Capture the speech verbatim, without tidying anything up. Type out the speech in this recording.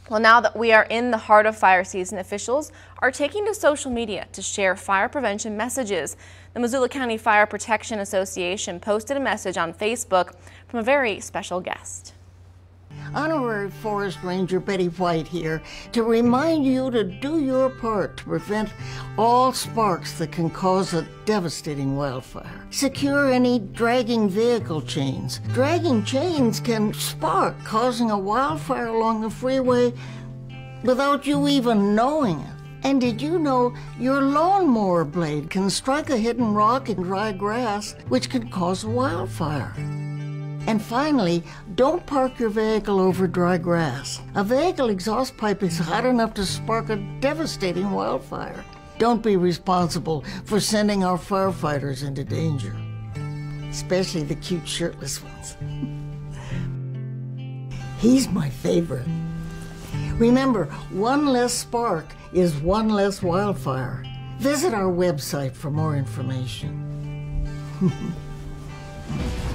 Well, now that we are in the heart of fire season, officials are taking to social media to share fire prevention messages. The Missoula County Fire Protection Association posted a message on Facebook from a very special guest. Honorary Forest Ranger Betty White here to remind you to do your part to prevent all sparks that can cause a devastating wildfire. Secure any dragging vehicle chains. Dragging chains can spark, causing a wildfire along the freeway without you even knowing it. And did you know your lawnmower blade can strike a hidden rock in dry grass, which can cause a wildfire? And finally, don't park your vehicle over dry grass. A vehicle exhaust pipe is hot enough to spark a devastating wildfire. Don't be responsible for sending our firefighters into danger, especially the cute shirtless ones. He's my favorite. Remember, one less spark is one less wildfire. Visit our website for more information.